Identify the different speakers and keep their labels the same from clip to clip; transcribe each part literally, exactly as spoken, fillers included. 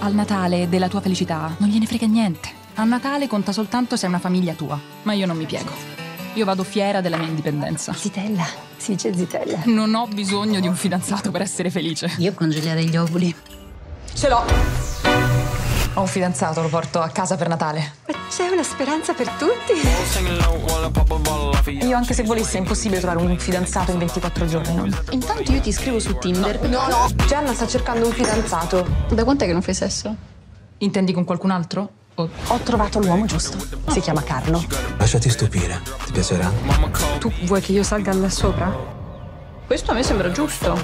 Speaker 1: Al Natale della tua felicità non gliene frega niente. A Natale conta soltanto se è una famiglia tua. Ma io non mi piego. Io vado fiera della mia indipendenza.
Speaker 2: Zitella, si dice zitella.
Speaker 1: Non ho bisogno di un fidanzato per essere felice.
Speaker 2: Io congelerei gli ovuli.
Speaker 1: Ce l'ho. Ho un fidanzato, lo porto a casa per Natale.
Speaker 2: Ma c'è una speranza per tutti.
Speaker 1: Io anche se volessi è impossibile trovare un fidanzato in ventiquattro giorni, no?
Speaker 2: Intanto io ti scrivo su Tinder.
Speaker 3: No, no, Gianna sta cercando un fidanzato.
Speaker 2: Da quant'è che non fai sesso?
Speaker 1: Intendi con qualcun altro? O...
Speaker 3: Ho trovato l'uomo giusto. Si chiama Carlo.
Speaker 4: Lasciati stupire, ti piacerà?
Speaker 3: Tu vuoi che io salga là sopra?
Speaker 2: Questo a me sembra giusto.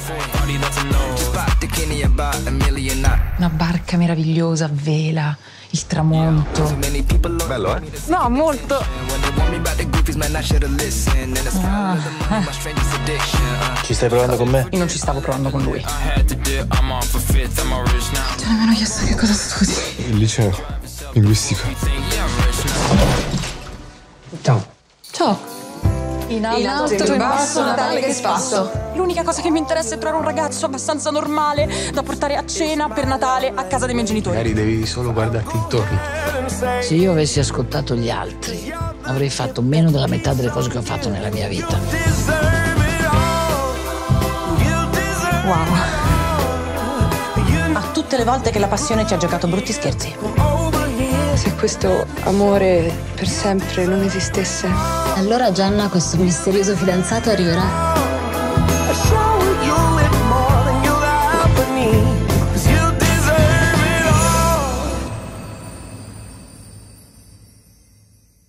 Speaker 1: Una barca meravigliosa a vela, il tramonto.
Speaker 4: Bello, eh?
Speaker 3: No, molto.
Speaker 1: Ah.
Speaker 4: Ci stai provando con me?
Speaker 1: Io non ci stavo provando con lui.
Speaker 3: Ti ho nemmeno chiesto che cosa studi.
Speaker 4: Il liceo, linguistica.
Speaker 3: Ciao.
Speaker 1: Ciao.
Speaker 3: In alto, in alto in basso, Natale che spasso.
Speaker 1: L'unica cosa che mi interessa è trovare un ragazzo abbastanza normale da portare a cena per Natale a casa dei miei genitori.
Speaker 4: Magari devi solo guardarti intorno.
Speaker 5: Se io avessi ascoltato gli altri, avrei fatto meno della metà delle cose che ho fatto nella mia vita.
Speaker 1: Wow.
Speaker 3: A tutte le volte che la passione ci ha giocato brutti scherzi.
Speaker 6: Se questo amore per sempre non esistesse.
Speaker 2: Allora Gianna, questo misterioso fidanzato arriverà.